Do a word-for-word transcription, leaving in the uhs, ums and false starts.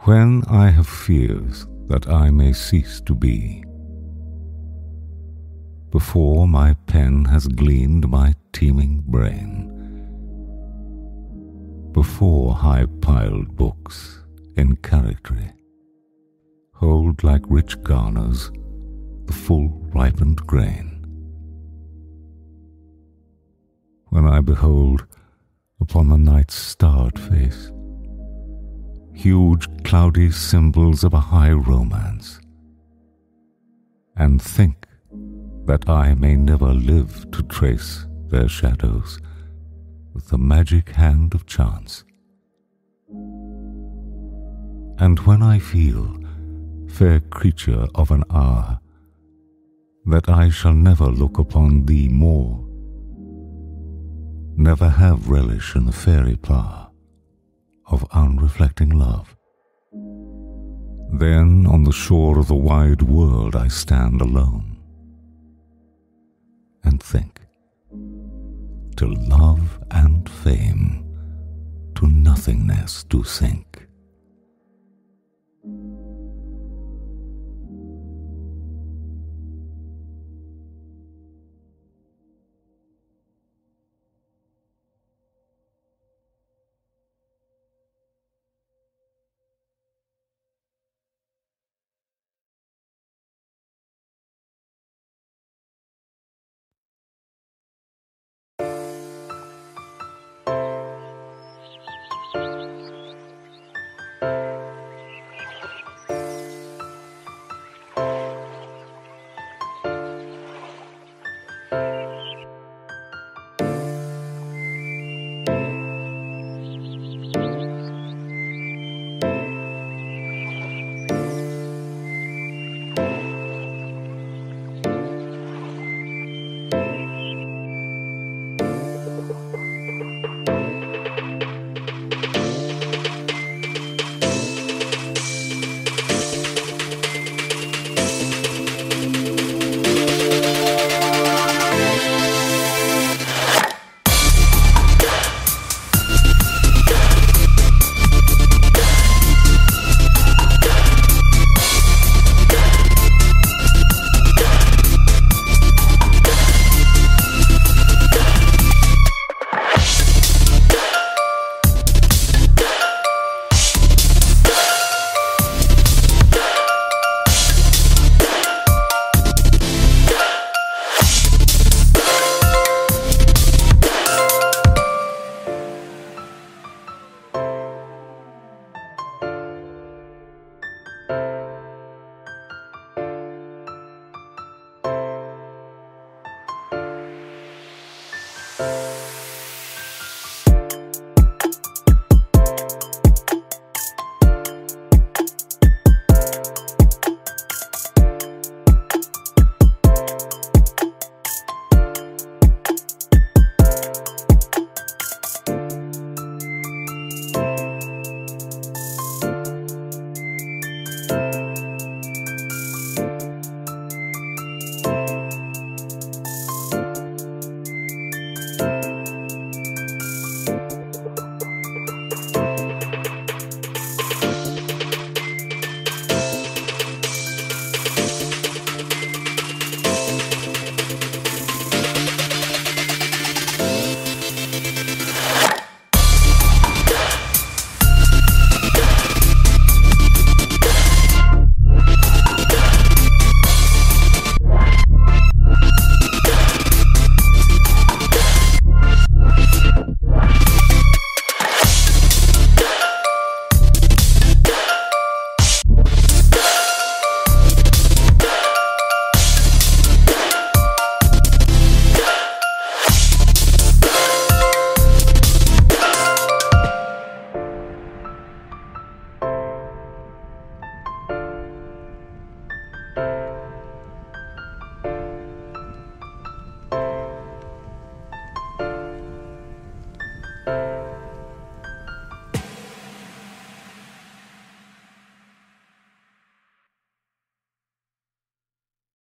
When I have fears that I may cease to be, before my pen has gleaned my teeming brain, before high-piled books in charactery hold like rich garners the full ripened grain, when I behold upon the night's starred face huge cloudy symbols of a high romance, and think that I may never live to trace their shadows with the magic hand of chance, and when I feel, fair creature of an hour, that I shall never look upon thee more, never have relish in the fairy power of unreflecting love, then on the shore of the wide world I stand alone, and think, till love and fame to nothingness do sink.